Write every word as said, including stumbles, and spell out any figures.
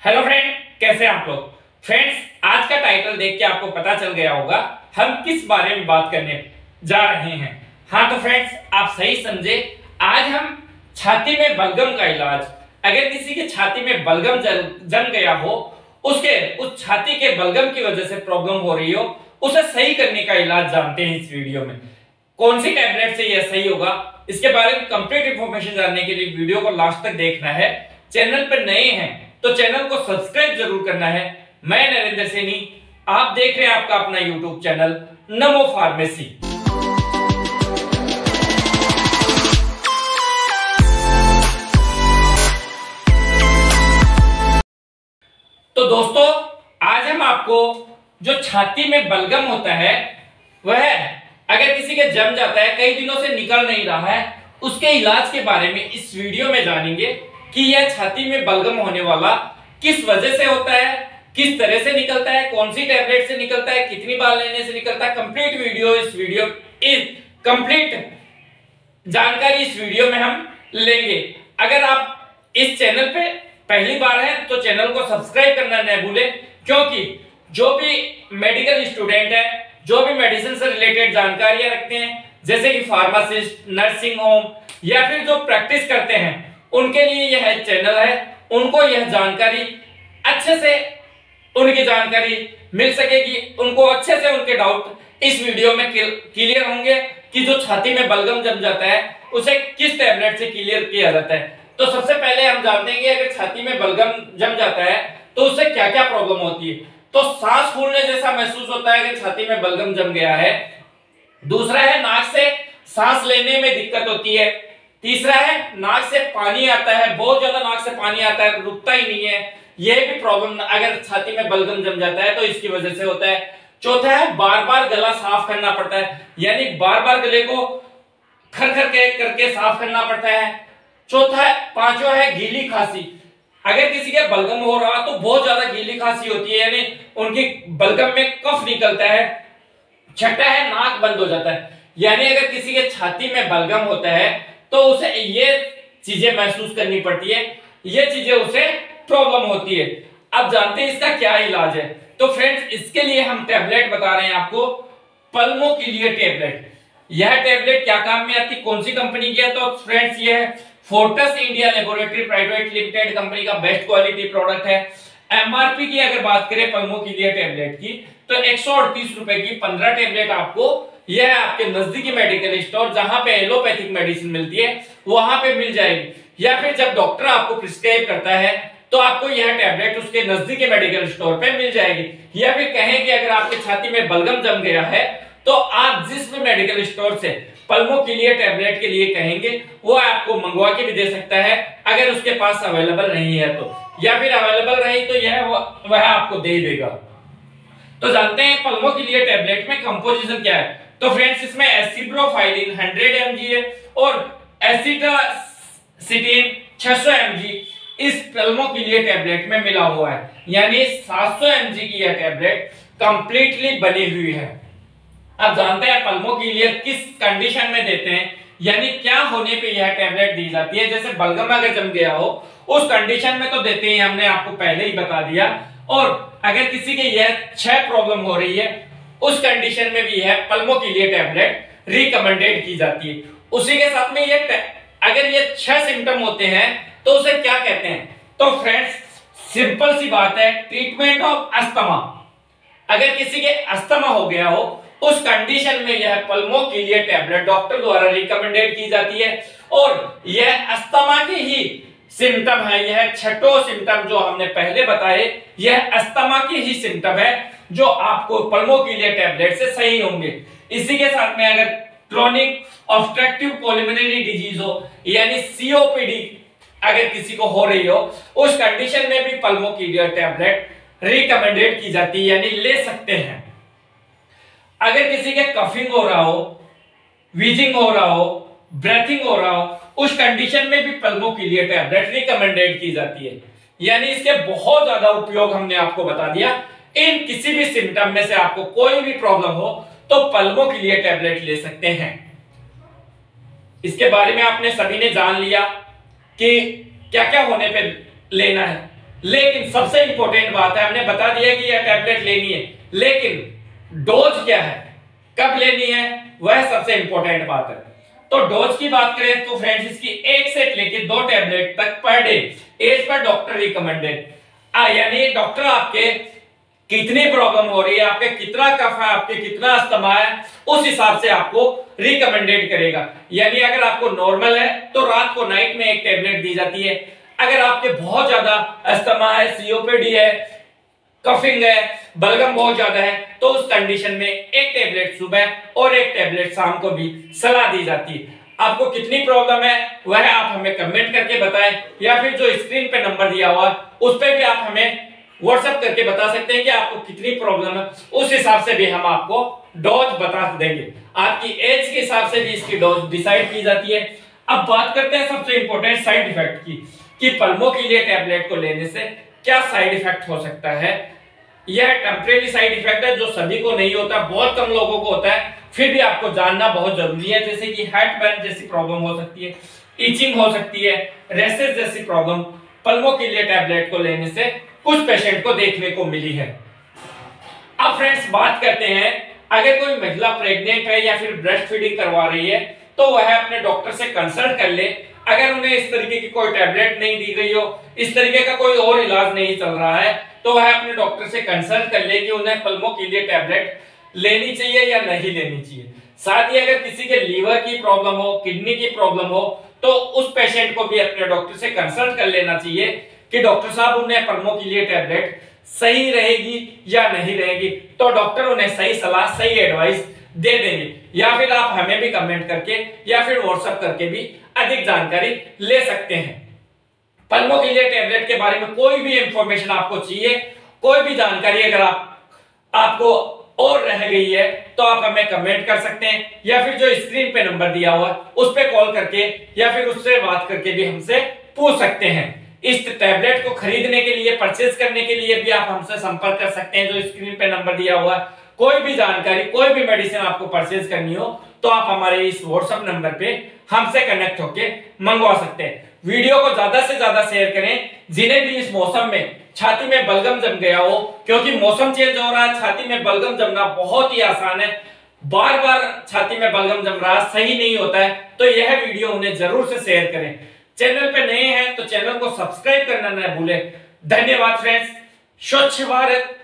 Hello friend, कैसे हैं आप लोग। फ्रेंड्स, आज का टाइटल देख के आपको पता चल गया होगा हम किस बारे में बात करने जा रहे हैं। हाँ तो फ्रेंड्स, आप सही समझे। आज हम छाती में बलगम का इलाज, अगर किसी की छाती में बलगम जम गया हो, उसके उस छाती के बलगम की वजह से प्रॉब्लम हो रही हो, उसे सही करने का इलाज जानते हैं इस वीडियो में। कौन सी टैबलेट से यह सही होगा, इसके बारे में कंप्लीट इंफॉर्मेशन जानने के लिए वीडियो को लास्ट तक देखना है। चैनल पर नए हैं तो चैनल को सब्सक्राइब जरूर करना है। मैं नरेंद्र सैनी, आप देख रहे हैं आपका अपना यूट्यूब चैनल नमो फार्मेसी। तो दोस्तों, आज हम आपको जो छाती में बलगम होता है, वह अगर किसी के जम जाता है, कई दिनों से निकल नहीं रहा है, उसके इलाज के बारे में इस वीडियो में जानेंगे कि यह छाती में बलगम होने वाला किस वजह से होता है, किस तरह से निकलता है, कौन सी टैबलेट से निकलता है, कितनी बार लेने से निकलता है। कंप्लीट वीडियो इस वीडियो इस कंप्लीट जानकारी इस वीडियो में हम लेंगे। अगर आप इस चैनल पे पहली बार हैं तो चैनल को सब्सक्राइब करना न भूलें, क्योंकि जो भी मेडिकल स्टूडेंट है, जो भी मेडिसिन से रिलेटेड जानकारियां रखते हैं, जैसे कि फार्मासिस्ट, नर्सिंग होम या फिर जो प्रैक्टिस करते हैं, उनके लिए यह चैनल है। उनको यह जानकारी अच्छे से उनकी जानकारी मिल सकेगी, उनको अच्छे से उनके डाउट इस वीडियो में क्लियर होंगे कि जो छाती में बलगम जम जाता है उसे किस टैबलेट से क्लियर किया जाता है। तो सबसे पहले हम जानते हैं कि अगर छाती में बलगम जम जाता है तो उससे क्या क्या प्रॉब्लम होती है। तो सांस फूलने जैसा महसूस होता है कि छाती में बलगम जम गया है। दूसरा है, नाक से सांस लेने में दिक्कत होती है। तीसरा है, नाक से पानी आता है, बहुत ज्यादा नाक से पानी आता है, रुकता ही नहीं है। यह भी प्रॉब्लम अगर छाती में बलगम जम जाता है तो इसकी वजह से होता है। चौथा है, बार बार गला साफ करना पड़ता है, यानी बार बार गले को खर खर के करके साफ करना पड़ता है। चौथा है पांचवा है गीली खांसी। अगर किसी के बलगम हो रहा तो बहुत ज्यादा गीली खांसी होती है, यानी उनकी बलगम में कफ निकलता है। छठा है, नाक बंद हो जाता है, यानी अगर किसी के छाती में बलगम होता है तो उसे ये चीजें महसूस करनी पड़ती है, ये चीजें उसे प्रॉब्लम होती है। अब जानते हैं इसका क्या इलाज है। तो फ्रेंड्स, इसके लिए हम टैबलेट बता रहे हैं आपको, पल्मोक्लियर टैबलेट। यह टैबलेट क्या काम में आती, कौन सी कंपनी की है? तो फ्रेंड्स, ये है Fortis India laboratory private limited company का बेस्ट क्वालिटी प्रोडक्ट है। एमआरपी की अगर बात करें पल्मोक्लियर टैबलेट की, तो एक सौ अड़तीस रुपए की पंद्रह टैबलेट आपको यह आपके नजदीकी मेडिकल स्टोर, जहां पे एलोपैथिक मेडिसिन मिलती है, वहां पे मिल जाएगी। या फिर जब डॉक्टर आपको प्रिस्क्राइब करता है तो आपको यह टैबलेट उसके नजदीकी मेडिकल स्टोर पे मिल जाएगी। या फिर कहें कि अगर आपके छाती में बलगम जम गया है तो आप जिस भी मेडिकल स्टोर से पल्मोक्लियर टैबलेट के लिए कहेंगे, वो आपको मंगवा के भी दे सकता है, अगर उसके पास अवेलेबल नहीं है तो। या फिर अवेलेबल रही तो यह वह आपको दे देगा। तो जानते हैं पल्मोक्लियर टैबलेट में कंपोजिशन क्या है। तो फ्रेंड्स, इसमें एसिब्रोफाइलिन हंड्रेड एम जी है और एसिटासिटिन छह सौ एम जी इस पल्मोक्लियर टैबलेट में मिला हुआ है, यानी सात सौ एम जी की यह टैबलेट कंप्लीटली बनी हुई है। अब जानते हैं पल्मोक्लियर किस कंडीशन में देते हैं, यानी क्या होने पे यह टैबलेट दी जाती है। जैसे बलगम अगर जम गया हो, उस कंडीशन में तो देते हैं, हमने आपको पहले ही बता दिया। और अगर किसी के यह छह प्रॉब्लम हो रही है, उस कंडीशन में भी है पल्मोक्लियर टैबलेट रिकमेंडेड की जाती है। उसी के साथ में ये अगर ये छह सिम्टम होते हैं तो उसे क्या कहते हैं। तो फ्रेंड्स, सिंपल सी बात है, ट्रीटमेंट ऑफ अस्थमा। अगर किसी के अस्थमा हो गया हो, उस कंडीशन में यह पल्मोक्लियर टैबलेट डॉक्टर द्वारा रिकमेंडेड की जाती है। और यह अस्थमा की ही सिम्टम है, यह छठो सिम्टम जो हमने पहले बताए, यह अस्थमा की ही सिम्टम है जो आपको पल्मोक्लियर टैबलेट से सही होंगे। इसी के साथ में अगर क्रोनिक ऑब्स्ट्रक्टिव पुल्मोनरी डिजीज हो, यानी सीओपीडी अगर किसी को हो रही हो, उस कंडीशन में भी पल्मोक्लियर टैबलेट रिकमेंडेड की जाती है, यानी ले सकते हैं। अगर किसी के कफिंग हो रहा हो, वीजिंग हो रहा हो, ब्रेथिंग हो रहा हो, उस कंडीशन में भी पल्मोक्लियर टैबलेट रिकमेंडेड की जाती है। यानी इसके बहुत ज्यादा उपयोग हमने आपको बता दिया। इन किसी भी सिम्टम में से आपको कोई भी प्रॉब्लम हो तो पल्मोक्लियर टैबलेट ले सकते हैं। इसके बारे में आपने सभी ने जान लिया कि क्या क्या होने पे लेना है। लेकिन सबसे इंपॉर्टेंट बात है, हमने बता दिया कि यह टैबलेट लेनी है, लेकिन डोज क्या है, कब लेनी है, वह सबसे इंपॉर्टेंट बात है। तो डोज की बात करें तो फ्रेंड्स इसकी एक से लेके दो टैबलेट तक per day as per doctor recommended, यानी डॉक्टर आपके कितनी प्रॉब्लम हो रही है, आपके कितना कफ है, आपके कितना अस्थमा है, उस हिसाब से आपको रिकमेंडेड करेगा। यानी अगर आपको नॉर्मल है तो रात को नाइट में एक टैबलेट दी जाती है, अगर आपके बहुत ज्यादा अस्थमा है, सीओपीडी है, कफिंग है, बलगम बहुत ज्यादा है, तो उस कंडीशन में एक टेबलेट सुबह और एक टेबलेट शाम को भी सलाह दी जाती है। आपको कितनी प्रॉब्लम है वह आप हमें कमेंट करके बताएं, या फिर जो स्क्रीन पे नंबर दिया हुआ उस पे भी आप हमें व्हाट्सएप करके बता सकते हैं कि आपको कितनी प्रॉब्लम है, उस हिसाब से भी हम आपको डोज बता देंगे। आपकी एज के हिसाब से भी इसकी डोज डिसाइड की जाती है। अब बात करते हैं सबसे इंपॉर्टेंट साइड इफेक्ट की, कि पल्मों के लिए टैबलेट को लेने से क्या साइड इफेक्ट हो सकता है। यह टेम्परेरी साइड इफेक्ट है जो सभी को नहीं होता, बहुत कम लोगों को होता है, फिर भी आपको जानना बहुत जरूरी है। जैसे कि हेड बर्न जैसी प्रॉब्लम हो सकती है, इचिंग हो सकती है, रेसेस जैसी प्रॉब्लम पल्मों के लिए टैबलेट को लेने से कुछ पेशेंट को देखने को मिली है। अब फ्रेंड्स बात करते हैं, अगर कोई महिला प्रेग्नेंट है या फिर ब्रेस्ट फीडिंग करवा रही है तो वह अपने डॉक्टर से कंसल्ट कर ले। अगर उन्हें इस तरीके की कोई टैबलेट नहीं दी गई हो, इस तरीके का कोई और इलाज नहीं चल रहा है, तो वह अपने डॉक्टर से कंसल्ट कर ले कि उन्हें पल्मों के लिए टैबलेट लेनी चाहिए या नहीं लेनी चाहिए। साथ ही अगर किसी के लीवर की प्रॉब्लम हो, किडनी की प्रॉब्लम हो, तो उस पेशेंट को भी अपने डॉक्टर से कंसल्ट कर लेना चाहिए कि डॉक्टर साहब उन्हें पल्मों के लिए टैबलेट सही रहेगी या नहीं रहेगी। तो डॉक्टर उन्हें सही सलाह, सही एडवाइस दे देंगे, या फिर आप हमें भी कमेंट करके या फिर व्हाट्सएप करके भी अधिक जानकारी ले सकते हैं। पल्मों के लिए टैबलेट के बारे में कोई भी इंफॉर्मेशन आपको चाहिए, कोई भी जानकारी अगर आप आपको और रह गई है तो आप हमें कमेंट कर सकते हैं, या फिर जो स्क्रीन पे नंबर दिया हुआ है उस पे कॉल करके या फिर उससे बात करके भी हमसे पूछ सकते हैं। इस टैबलेट को खरीदने के लिए, परचेज करने के लिए भी आप हमसे संपर्क कर सकते हैं, जो स्क्रीन पे नंबर दिया हुआ है। कोई भी जानकारी, कोई भी मेडिसिन आपको परचेज करनी हो तो आप हमारे इस व्हाट्सएप नंबर पे हमसे कनेक्ट होके मंगवा सकते हैं। वीडियो को ज्यादा से ज्यादा शेयर करें, जिन्हें भी इस मौसम में छाती में बलगम जम गया हो, क्योंकि मौसम चेंज हो रहा है, छाती में बलगम जमना बहुत ही आसान है, बार बार छाती में बलगम जम रहा है, सही नहीं होता है, तो यह वीडियो उन्हें जरूर से शेयर करें। चैनल पे नए हैं तो चैनल को सब्सक्राइब करना न भूलें। धन्यवाद फ्रेंड्स। स्वच्छ भारत